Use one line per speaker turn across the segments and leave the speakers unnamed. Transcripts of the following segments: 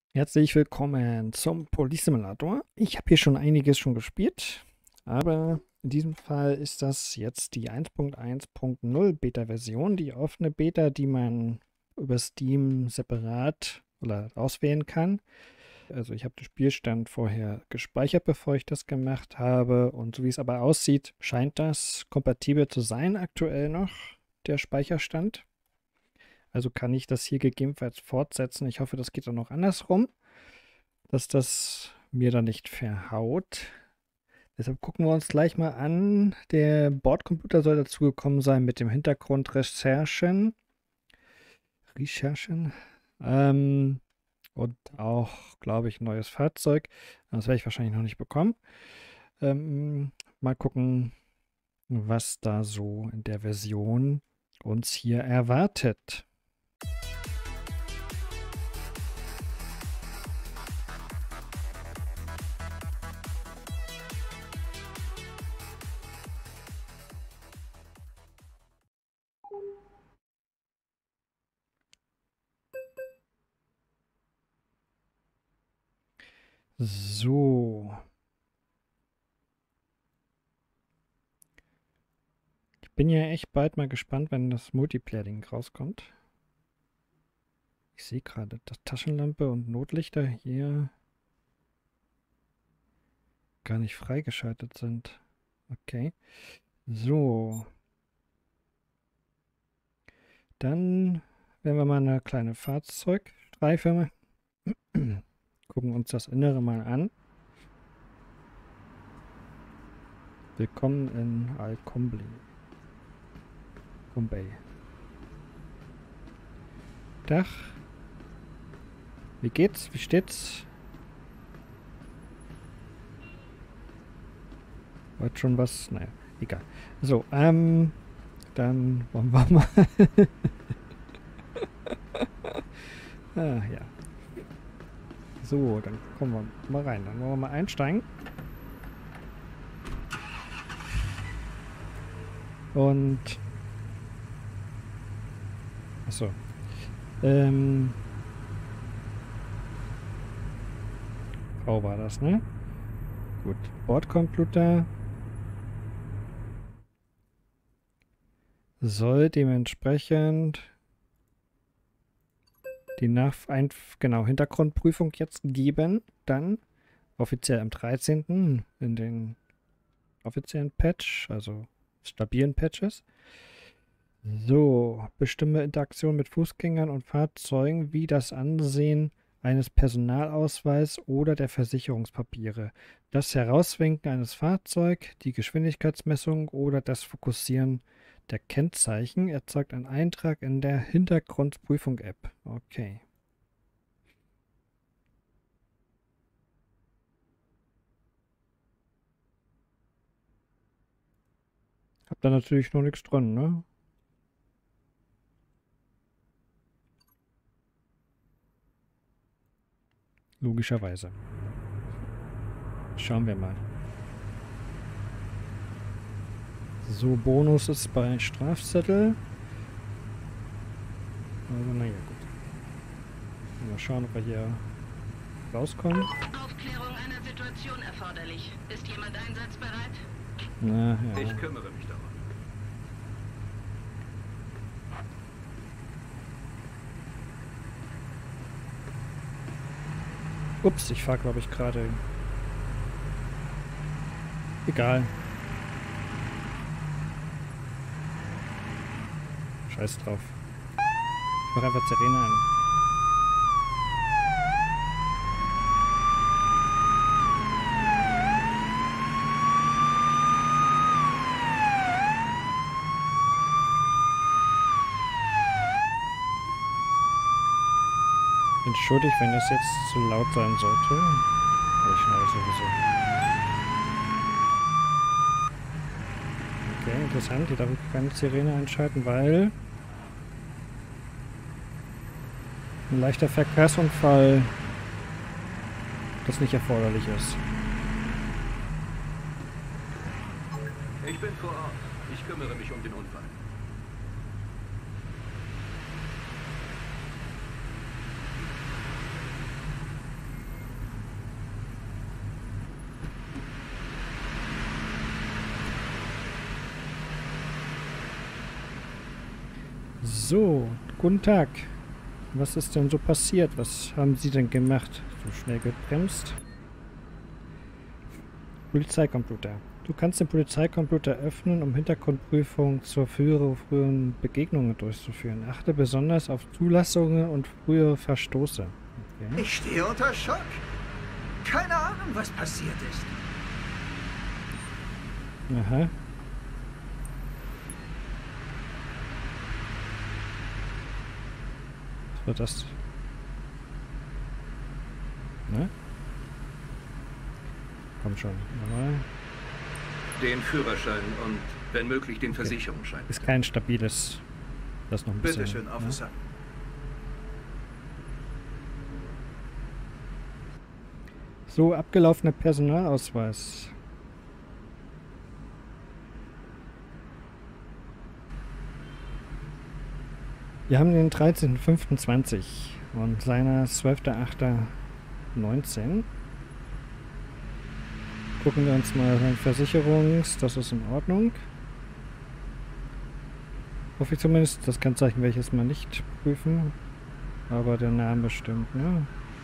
Herzlich willkommen zum Police Simulator. Ich habe hier schon einiges schon gespielt, aber in diesem Fall ist das jetzt die 1.1.0 Beta-Version, die offene Beta, die man über Steam separat oder auswählen kann. Also ich habe den Spielstand vorher gespeichert, bevor ich das gemacht habe, und so wie es aber aussieht, scheint das kompatibel zu sein aktuell noch, der Speicherstand. Also kann ich das hier gegebenenfalls fortsetzen. Ich hoffe, das geht dann noch andersrum, dass das mir dann nicht verhaut. Deshalb gucken wir uns gleich mal an. Der Bordcomputer soll dazugekommen sein mit dem Hintergrund Recherchen. Und auch, glaube ich, ein neues Fahrzeug. Das werde ich wahrscheinlich noch nicht bekommen. Mal gucken, was da so in der Version uns hier erwartet. So. Ich bin ja echt bald mal gespannt, wenn das Multiplayer-Ding rauskommt. Ich sehe gerade, dass Taschenlampe und Notlichter hier gar nicht freigeschaltet sind. Okay. So. Dann werden wir mal eine kleine Fahrzeugstreife machen. Gucken uns das Innere mal an. Willkommen in Al-Kombli. Bombay. Dach. Wie geht's? Wie steht's? Wollt schon was? Naja, egal. So, dann wollen wir mal. Ah, ja. So, dann kommen wir mal rein. Dann wollen wir mal einsteigen. Und. Achso. V war das, ne? Gut. Bordcomputer soll dementsprechend die Hintergrundprüfung jetzt geben. Dann offiziell am 13. in den offiziellen Patch, also stabilen Patches. So, bestimme Interaktion mit Fußgängern und Fahrzeugen wie das Ansehen eines Personalausweis oder der Versicherungspapiere, das Herauswinken eines Fahrzeugs, die Geschwindigkeitsmessung oder das Fokussieren der Kennzeichen erzeugt einen Eintrag in der Hintergrundprüfung-App. Okay. Hab da natürlich noch nichts dran, ne? Logischerweise. Schauen wir mal. So, Bonus ist bei Strafzettel. Also, naja, gut. Mal schauen, ob wir hier rauskommen.
Aufklärung einer Situation erforderlich. Ist jemand einsatzbereit?
Na, ja.
Ich kümmere mich darum.
Ups, ich fahre, glaube ich, gerade. Egal. Scheiß drauf. Ich mache einfach Sirene an. Entschuldigt, wenn das jetzt zu laut sein sollte. Aber ich schneide sowieso. Okay, interessant. Hier darf ich keine Sirene einschalten, weil ein leichter Verkehrsunfall das nicht erforderlich ist.
Ich bin vor Ort. Ich kümmere mich um den Unfall.
So, guten Tag. Was ist denn so passiert? Was haben Sie denn gemacht? So schnell gebremst? Polizeicomputer. Du kannst den Polizeicomputer öffnen, um Hintergrundprüfungen zur früheren Begegnungen durchzuführen. Achte besonders auf Zulassungen und frühere Verstoße. Okay.
Ich stehe unter Schock. Keine Ahnung, was passiert ist.
Aha. Was war das? Ne? Komm schon. Normal.
Den Führerschein und, wenn möglich, den Versicherungsschein.
Ist kein stabiles. Das noch ein bisschen.
Bitte schön, Officer.
Ne? So, abgelaufener Personalausweis. Wir haben den 13.05.20 und seiner 12.08.19. Gucken wir uns mal sein das ist in Ordnung. Hoffe ich zumindest, das Kennzeichen werde ich jetzt mal nicht prüfen, aber der Name stimmt, ne?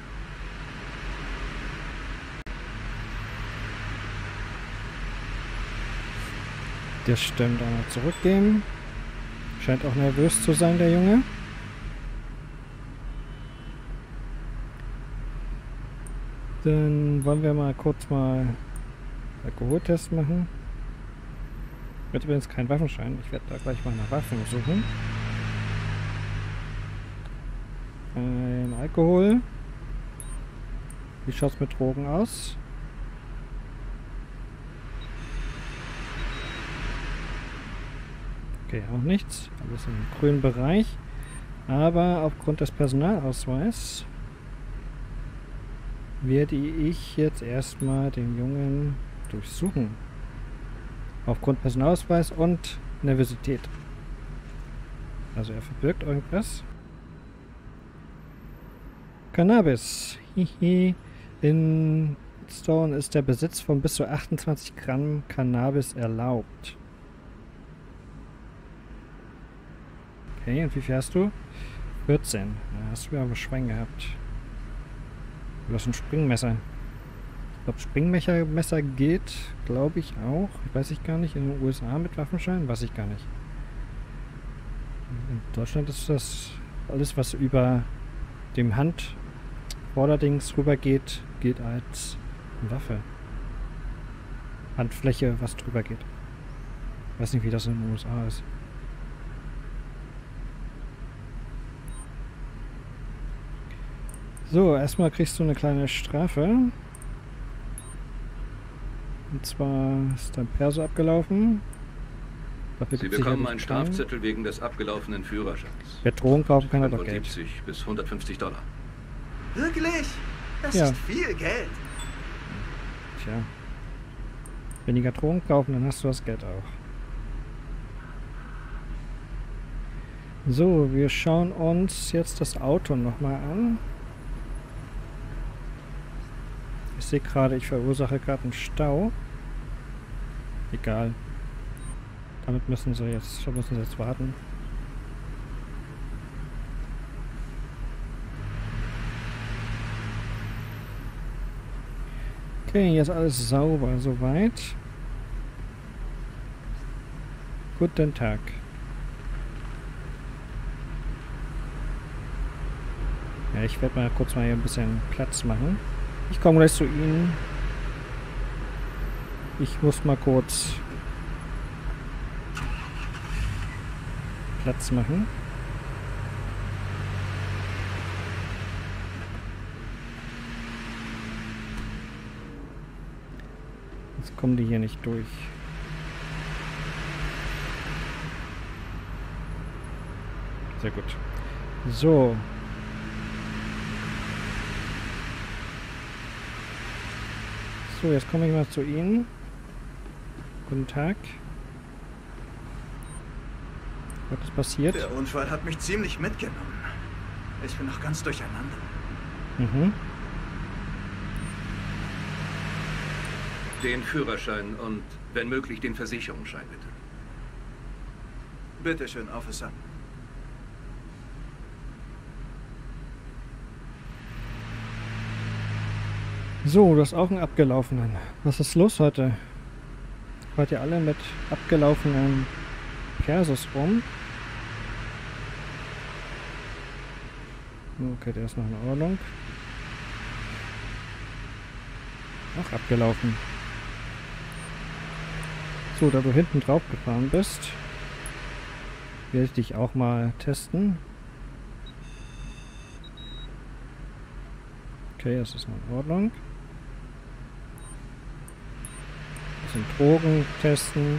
Das stimmt, einmal zurückgeben. Scheint auch nervös zu sein, der Junge. Dann wollen wir mal kurz Alkoholtest machen. Ich werde übrigens keinen Waffenschein. Ich werde da gleich mal nach Waffen suchen. Ein Alkohol. Wie schaut es mit Drogen aus? Okay, auch nichts. Alles im grünen Bereich. Aber aufgrund des Personalausweises werde ich jetzt erstmal den Jungen durchsuchen. Aufgrund Personalausweis und Nervosität. Also er verbirgt irgendwas. Cannabis. Hihi. In Stone ist der Besitz von bis zu 28 Gramm Cannabis erlaubt. Okay, und wie viel hast du? 14. Ja, hast du aber Schwein gehabt. Du hast ein Springmesser. Ich glaube, Springmesser geht, glaube ich, auch. Weiß ich gar nicht. In den USA mit Waffenschein? Weiß ich gar nicht. In Deutschland ist das alles, was über dem Handvorderdings rüber geht, gilt als Waffe. Handfläche, was drüber geht. Ich weiß nicht, wie das in den USA ist. So, erstmal kriegst du eine kleine Strafe. Und zwar ist dein Perso abgelaufen. Dafür
Sie bekommen einen Strafzettel wegen des abgelaufenen Führerscheins.
Wer Drogen kaufen kann, hat auch Geld.
75 bis $150.
Wirklich? Das
Ja.
ist viel Geld.
Tja. Weniger Drogen kaufen, dann hast du das Geld auch. So, wir schauen uns jetzt das Auto nochmal an. Ich sehe gerade, ich verursache gerade einen Stau. Egal. Da müssen sie jetzt warten. Okay, jetzt alles sauber soweit. Guten Tag. Ja, ich werde mal kurz hier ein bisschen Platz machen. Ich komme gleich zu Ihnen. Ich muss mal kurz Platz machen. Jetzt kommen die hier nicht durch. Sehr gut. So. So, jetzt komme ich mal zu Ihnen. Guten Tag. Was ist passiert?
Der Unfall hat mich ziemlich mitgenommen. Ich bin noch ganz durcheinander.
Mhm.
Den Führerschein und, wenn möglich, den Versicherungsschein, bitte.
Bitte schön, Officer.
So, du hast auch einen abgelaufenen. Was ist los heute? Fahrt ihr alle mit abgelaufenen Persus rum? Okay, der ist noch in Ordnung. Auch abgelaufen. So, da du hinten drauf gefahren bist, werde ich dich auch mal testen. Okay, das ist noch in Ordnung. Bisschen Drogen testen.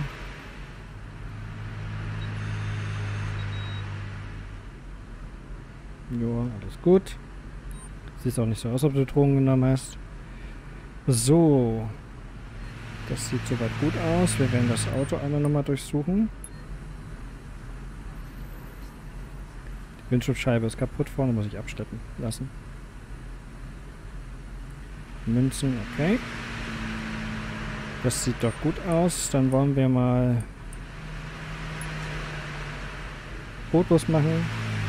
Jo, alles gut. Sieht auch nicht so aus, ob du Drogen genommen hast. So. Das sieht soweit gut aus. Wir werden das Auto einmal nochmal durchsuchen. Die Windschutzscheibe ist kaputt, vorne muss ich absteppen lassen. Münzen, okay. Das sieht doch gut aus. Dann wollen wir mal Fotos machen.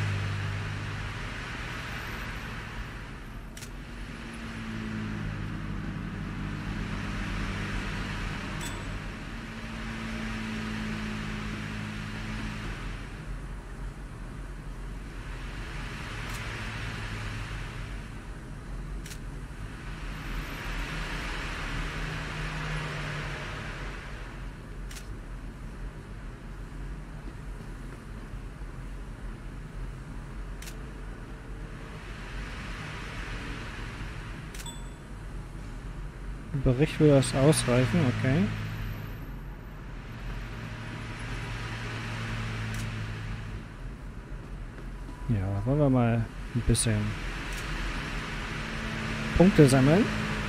Bericht würde das ausreichen, okay. Ja, wollen wir mal ein bisschen Punkte sammeln.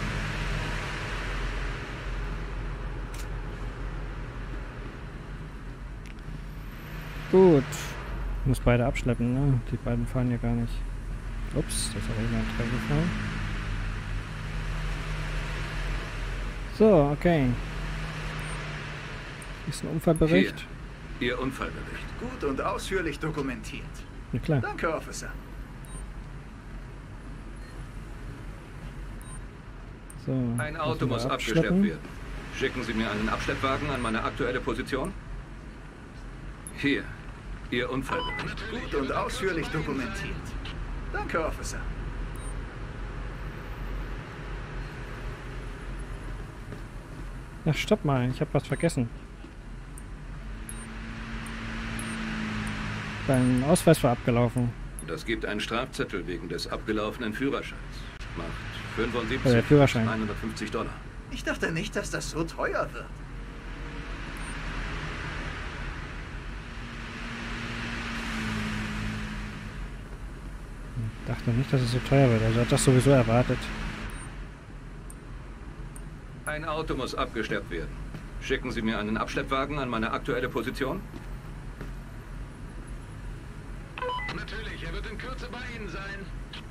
Gut. Ich muss beide abschleppen, ne? Die beiden fahren ja gar nicht. Ups, das habe ich mal ein gefallen. So, okay. Ist ein Unfallbericht?
Hier, Ihr Unfallbericht.
Gut und ausführlich dokumentiert.
Na klar.
Danke, Officer.
So,
Ein Auto muss abgeschleppt werden. Schicken Sie mir einen Abschleppwagen an meine aktuelle Position. Hier, Ihr Unfallbericht.
Gut und ausführlich dokumentiert. Danke, Officer.
Ach, stopp mal, ich habe was vergessen. Dein Ausweis war abgelaufen.
Das gibt einen Strafzettel wegen des abgelaufenen Führerscheins. Macht 75
der Führerschein.
150 $.
Ich dachte nicht, dass das so teuer wird.
Ich dachte nicht, dass es so teuer wird. Also hat das sowieso erwartet.
Ein Auto muss abgeschleppt werden. Schicken Sie mir einen Abschleppwagen an meine aktuelle Position.
Natürlich, er wird in Kürze bei Ihnen sein.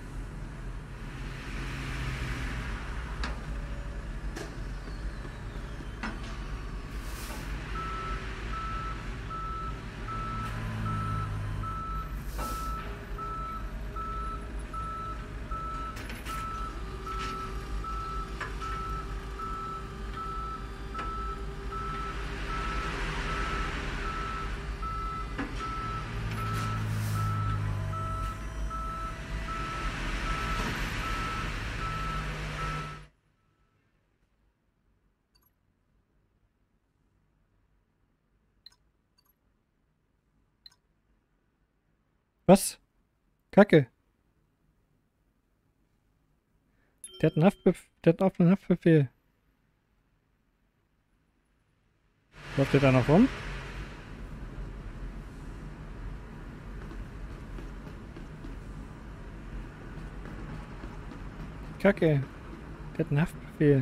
Was? Kacke. Der hat einen der hat auch einen Haftbefehl. Läuft der da noch rum? Kacke. Der hat einen Haftbefehl.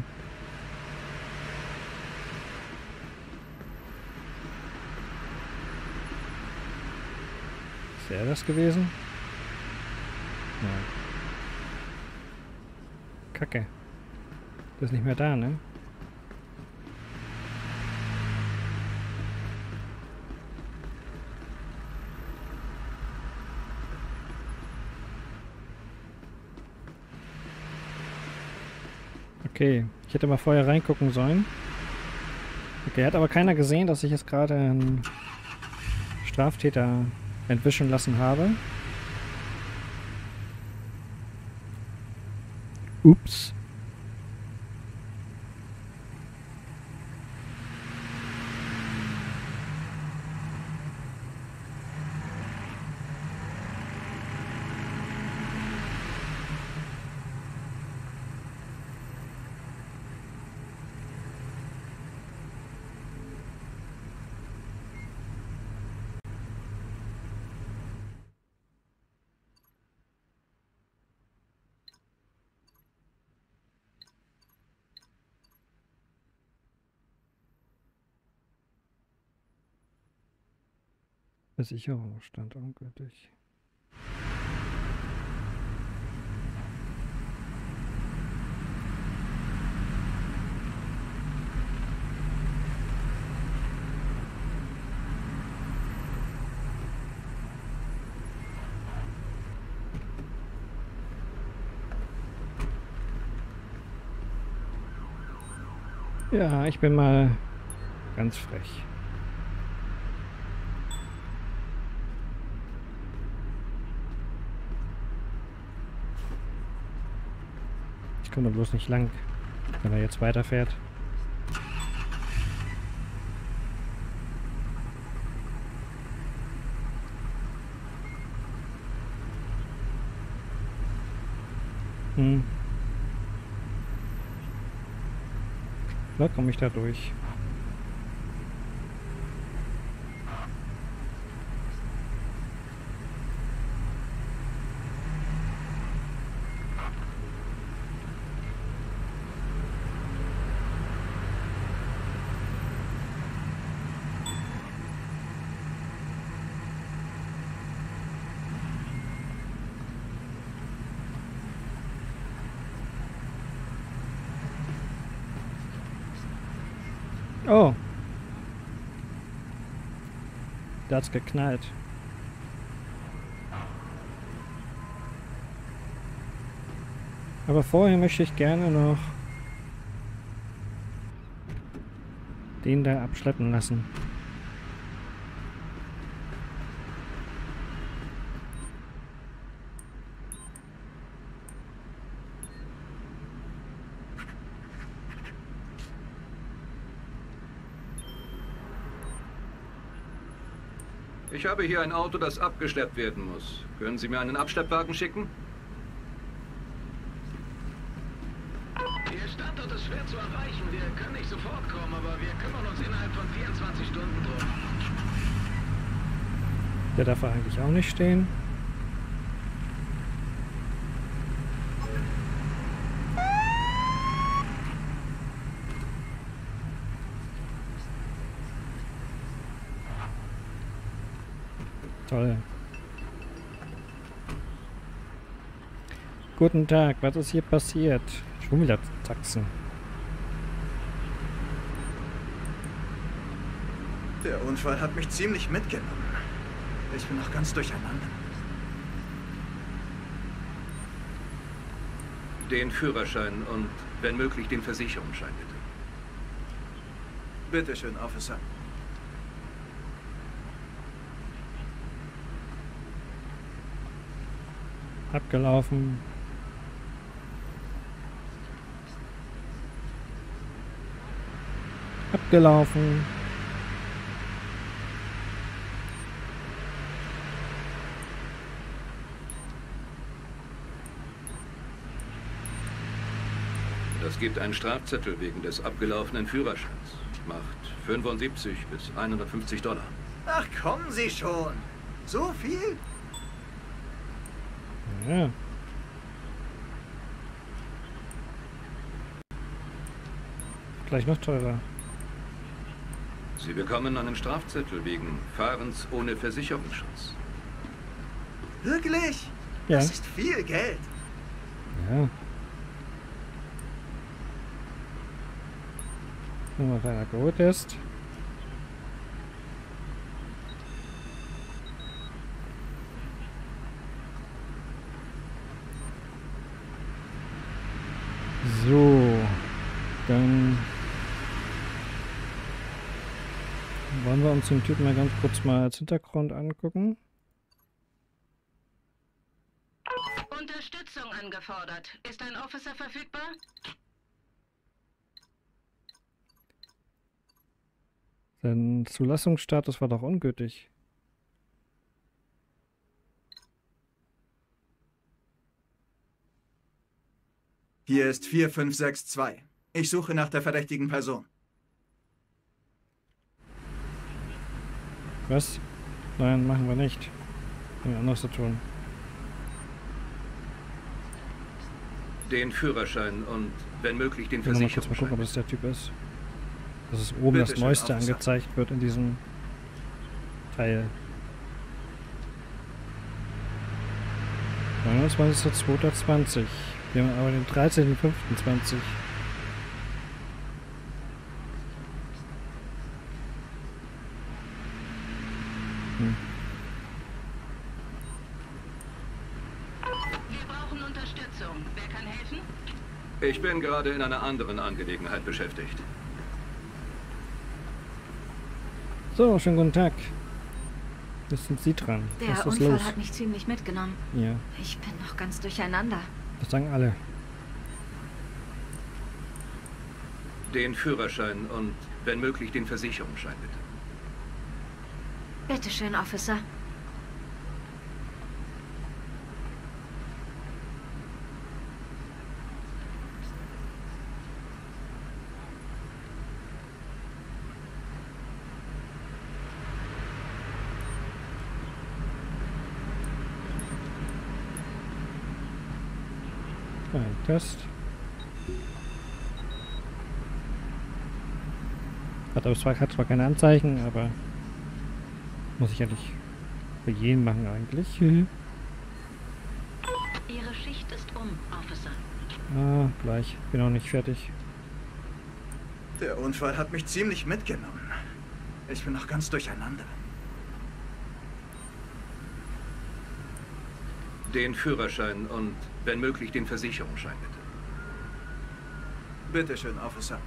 Ist er das gewesen? Ja. Kacke. Der ist nicht mehr da, ne? Okay, ich hätte mal vorher reingucken sollen. Okay, hat aber keiner gesehen, dass ich jetzt gerade einen Straftäter entwischen lassen habe. Ups. Versicherung stand ungültig. Ja, ich bin mal ganz frech. Ich komme da bloß nicht lang, wenn er jetzt weiterfährt. Da komme ich da durch. Oh. Da hat's geknallt. Aber vorher möchte ich gerne noch den da abschleppen lassen.
Ich habe hier ein Auto, das abgeschleppt werden muss. Können Sie mir einen Abschleppwagen schicken?
Ihr Standort ist schwer zu erreichen. Wir können nicht sofort kommen, aber wir kümmern uns innerhalb von 24 Stunden drum.
Der darf eigentlich auch nicht stehen. Toll. Guten Tag, was ist hier passiert? Schon wieder Taxen.
Der Unfall hat mich ziemlich mitgenommen. Ich bin noch ganz durcheinander.
Den Führerschein und, wenn möglich, den Versicherungsschein, bitte.
Bitte schön, Officer.
Abgelaufen. Abgelaufen.
Das gibt einen Strafzettel wegen des abgelaufenen Führerscheins. Macht 75 bis 150 $.
Ach, kommen Sie schon. So viel?
Ja. Gleich noch teurer.
Sie bekommen einen Strafzettel wegen Fahrens ohne Versicherungsschutz.
Wirklich?
Ja.
Das ist viel Geld.
Ja. Nur noch einer geholt ist. So. Dann wollen wir uns den Typen mal ganz kurz mal als Hintergrund angucken.
Unterstützung angefordert. Ist ein Officer verfügbar?
Sein Zulassungsstatus war doch ungültig.
Hier ist 4562. Ich suche nach der verdächtigen Person.
Was? Nein, machen wir nicht. Wir haben anderes zu tun.
Den Führerschein und, wenn möglich, den
Ich will noch mal kurz mal gucken, ob
Versicherungsschein.
das der Typ ist. Dass es oben das
Bitte schön,
Neueste
Officer.
angezeigt wird in diesem Teil. 29.02.20. Wir haben aber den 13.05.20.
Wir brauchen Unterstützung. Wer kann helfen?
Ich bin gerade in einer anderen Angelegenheit beschäftigt.
So, schönen guten Tag. Jetzt sind Sie dran. Was
Der
ist
Unfall
los?
hat mich ziemlich mitgenommen.
Ja,
Ich bin noch ganz durcheinander.
das sagen alle.
Den Führerschein und, wenn möglich, den Versicherungsschein, bitte.
Bitte schön, Officer.
Ein Test. Hat zwar keine Anzeichen, aber muss ich ja nicht für jeden machen eigentlich.
Ihre Schicht ist um, Officer.
Ah, gleich. Bin noch nicht fertig.
Der Unfall hat mich ziemlich mitgenommen. Ich bin noch ganz durcheinander.
Den Führerschein und, wenn möglich, den Versicherungsschein, bitte.
Bitte schön, Officer.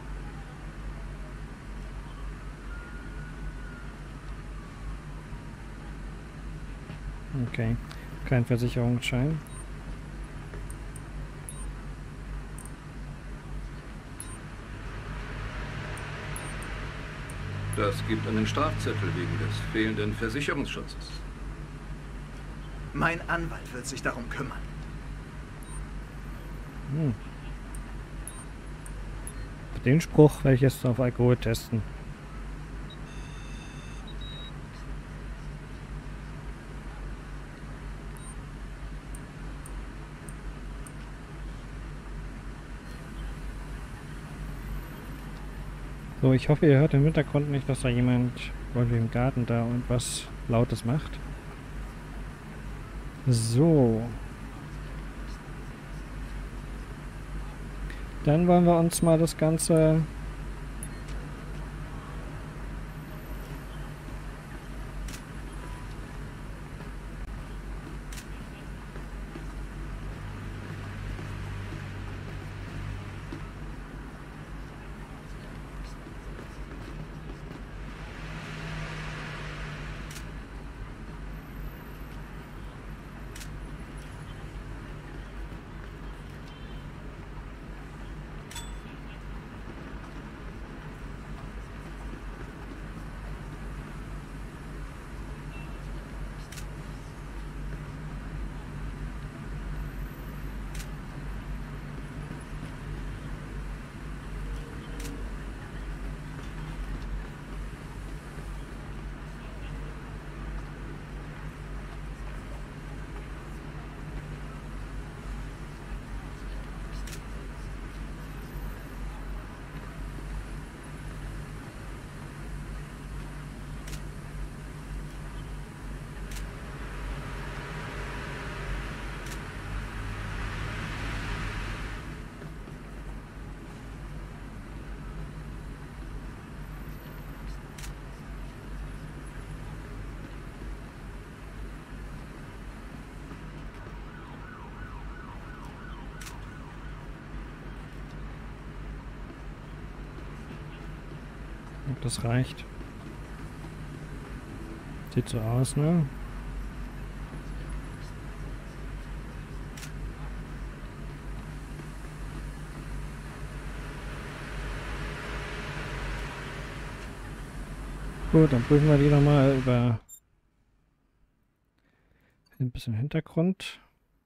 Okay. Kein Versicherungsschein.
Das gibt einen Strafzettel wegen des fehlenden Versicherungsschutzes.
Mein Anwalt wird sich darum kümmern.
Den Spruch werde ich jetzt auf Alkohol testen. So, ich hoffe, ihr hört im Hintergrund nicht, dass da jemand irgendwie im Garten da irgendwas Lautes macht. So. Dann wollen wir uns mal das Ganze Ob das reicht. Sieht so aus, ne? Gut, dann prüfen wir die nochmal über ein bisschen Hintergrund.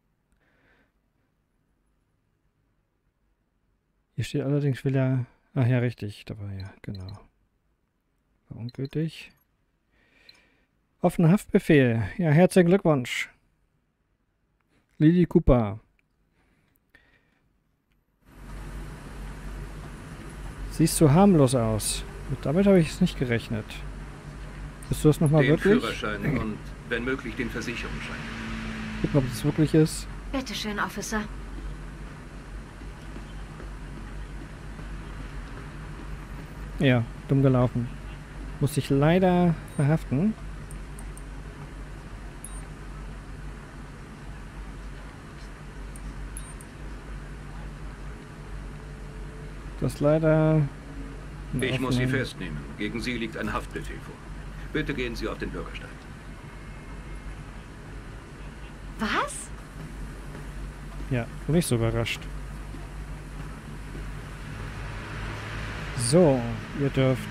Hier steht allerdings wieder... Ach ja, richtig, da war ja, genau. War ungültig. Offener Haftbefehl. Ja, herzlichen Glückwunsch. Lily Cooper. Siehst du harmlos aus. Damit habe ich es nicht gerechnet. Bist du das nochmal wirklich?
Den Führerschein und, wenn möglich, den Versicherungsschein.
Gucken, ob es wirklich ist.
Bitte schön, Officer.
Ja, dumm gelaufen. Muss ich leider verhaften. Das leider...
Ich muss Sie festnehmen. Gegen Sie liegt ein Haftbefehl vor. Bitte gehen Sie auf den Bürgersteig.
Was?
Ja, bin nicht so überrascht. So, ihr dürft...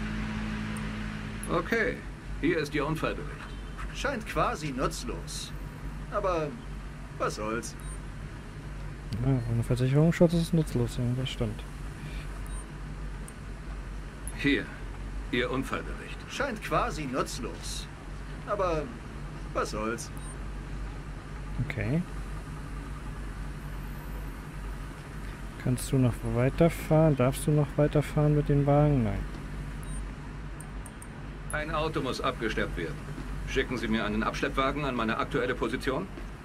Okay, hier ist Ihr Unfallbericht.
Scheint quasi nutzlos. Aber was soll's?
Ja, ohne Versicherungsschutz ist es nutzlos, ja, das stimmt.
Hier, Ihr Unfallbericht.
Scheint quasi nutzlos. Aber was soll's?
Okay. Kannst du noch weiterfahren? Darfst du noch weiterfahren mit den Wagen? Nein.
Ein Auto muss abgeschleppt werden. Schicken Sie mir einen Abschleppwagen an meine aktuelle Position?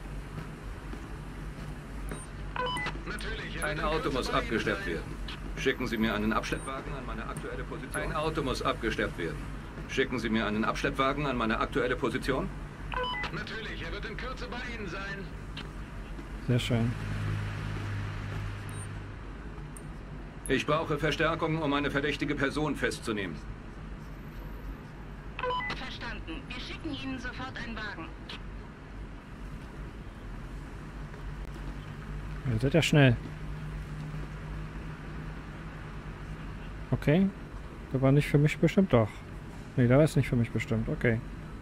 Natürlich.
Ein Auto muss abgeschleppt werden. Schicken Sie mir einen Abschleppwagen an meine aktuelle Position? Ein Auto muss abgeschleppt werden. Schicken Sie mir einen Abschleppwagen an meine aktuelle Position?
Natürlich, er wird in Kürze bei Ihnen sein.
Sehr schön.
Ich brauche Verstärkung, um eine verdächtige Person festzunehmen.
Verstanden. Wir schicken Ihnen sofort einen Wagen.
Ihr seid ja schnell. Okay. Der war nicht für mich bestimmt, doch. Nee, der war jetzt nicht für mich bestimmt. Okay.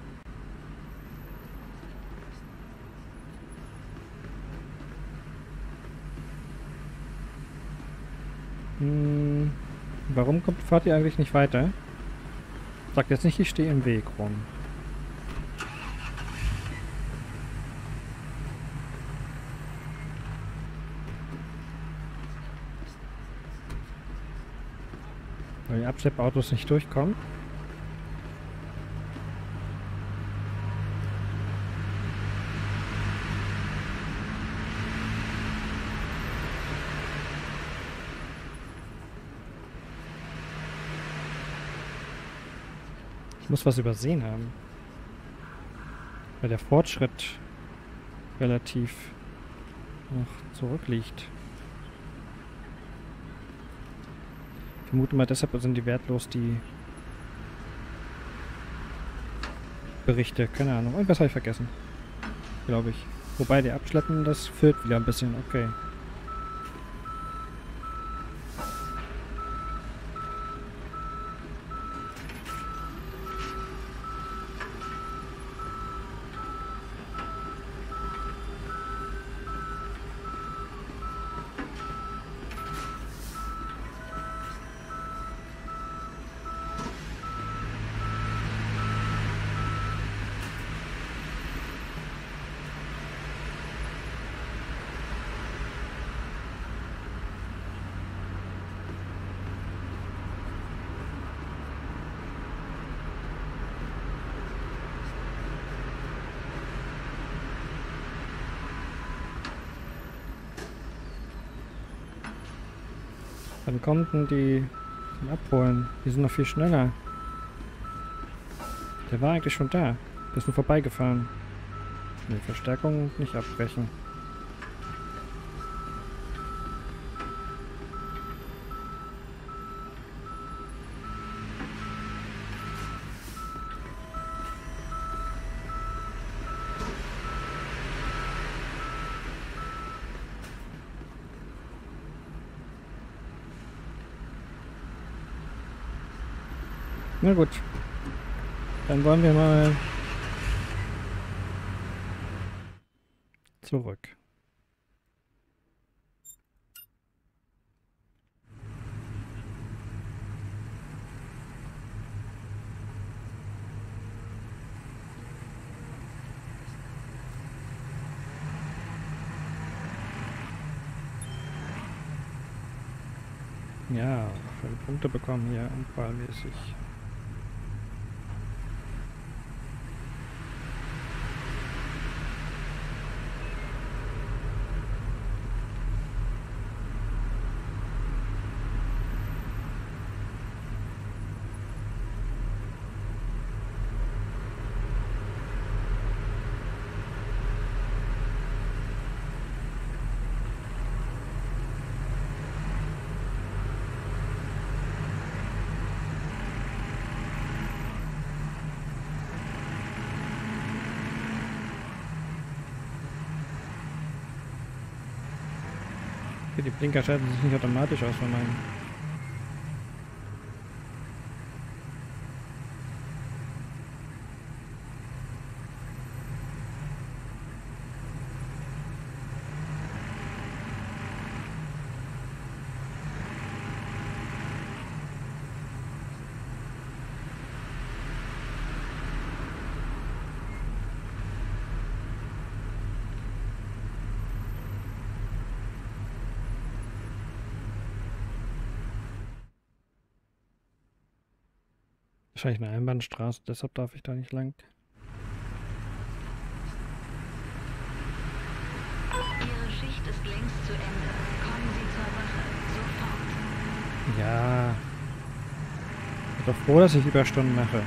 Warum fahrt ihr eigentlich nicht weiter? Sagt jetzt nicht, ich stehe im Weg rum. Weil die Abschleppautos nicht durchkommen. Ich muss was übersehen haben. Weil der Fortschritt relativ noch zurückliegt. Ich vermute mal, deshalb sind die wertlos, die Berichte. Keine Ahnung. Irgendwas habe ich vergessen. Glaube ich. Wobei, der Abschleppen, das führt wieder ein bisschen. Okay. Wann kommt denn die zum Abholen? Die sind noch viel schneller. Der war eigentlich schon da. Der ist nur vorbeigefahren. Ne, Verstärkung nicht abbrechen. Na gut. Dann wollen wir mal zurück. Ja, schöne Punkte bekommen hier unfallmäßig. Die Blinker schalten sich nicht automatisch aus von meinen. Wahrscheinlich eine Einbahnstraße, deshalb darf ich da nicht lang.
Ihre Schicht ist längst zu Ende. Kommen Sie zur Wache. Sofort.
Ja. Ich bin doch froh, dass ich Überstunden mache.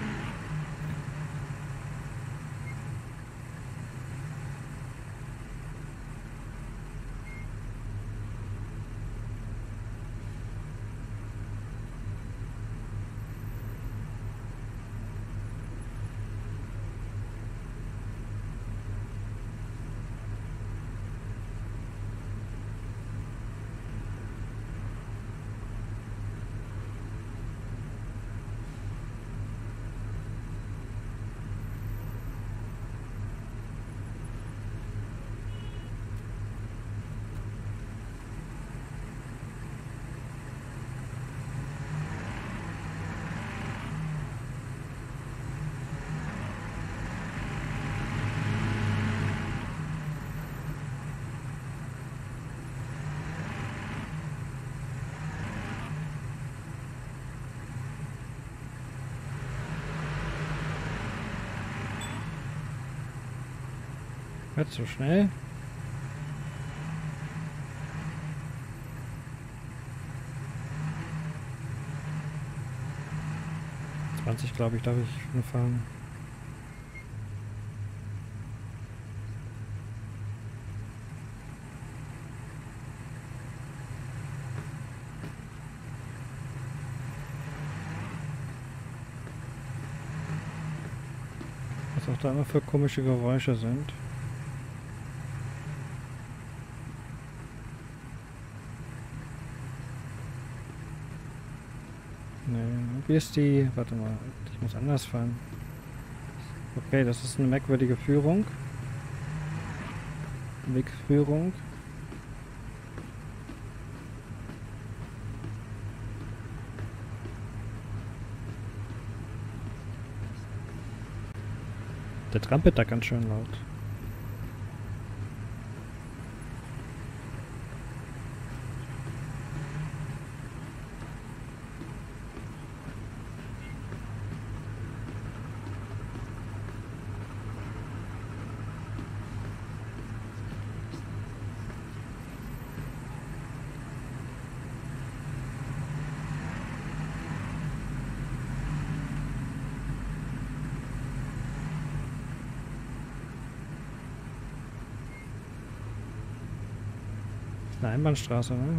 Nicht so schnell. Glaube ich, darf ich nur fahren. Was auch da immer für komische Geräusche sind. Wie ist die? Warte mal, ich muss anders fahren. Okay, das ist eine merkwürdige Führung. Wegführung. Der trampelt da ganz schön laut. Eine Einbahnstraße, ne?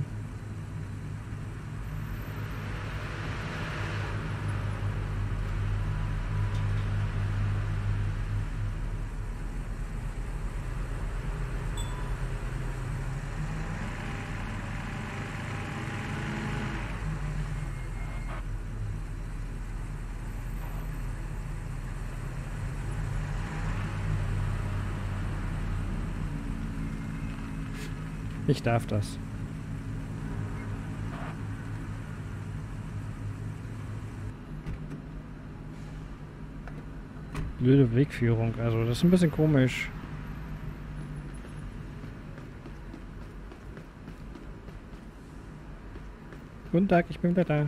Ich darf das. Blöde Wegführung, also das ist ein bisschen komisch. Guten Tag, ich bin wieder da.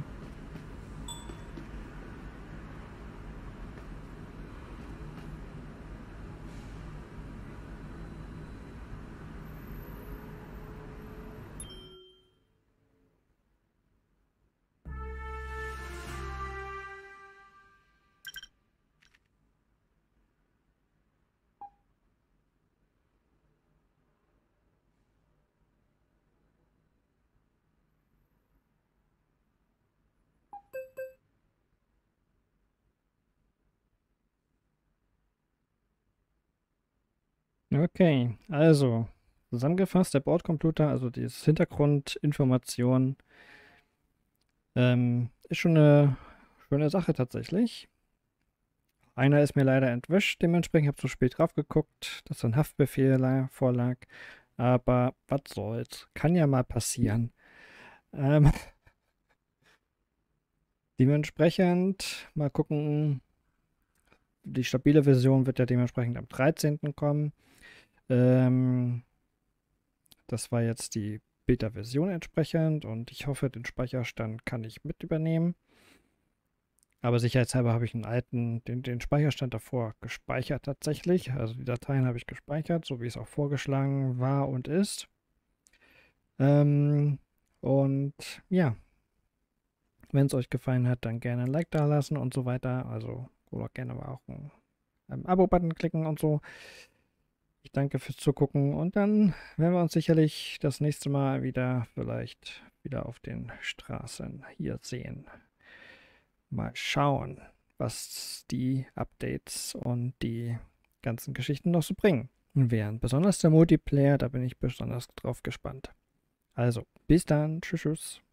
Okay, also zusammengefasst, der Bordcomputer, also die Hintergrundinformation, ist schon eine schöne Sache tatsächlich. Einer ist mir leider entwischt, dementsprechend habe ich zu spät drauf geguckt, dass ein Haftbefehl vorlag. Aber was soll's, kann ja mal passieren. Ähm, dementsprechend mal gucken, die stabile Version wird ja dementsprechend am 13. kommen. Das war jetzt die Beta-Version entsprechend und ich hoffe, den Speicherstand kann ich mit übernehmen. Aber sicherheitshalber habe ich den Speicherstand davor gespeichert tatsächlich. Also die Dateien habe ich gespeichert, so wie es auch vorgeschlagen war und ist. Und ja, wenn es euch gefallen hat, dann gerne ein Like da lassen und so weiter. Also, oder gerne aber auch einen Abo-Button klicken und so. Ich danke fürs Zugucken und dann werden wir uns sicherlich das nächste Mal vielleicht wieder auf den Straßen hier sehen. Mal schauen, was die Updates und die ganzen Geschichten noch so bringen werden. Besonders der Multiplayer, da bin ich besonders drauf gespannt. Also, bis dann. Tschüss, tschüss.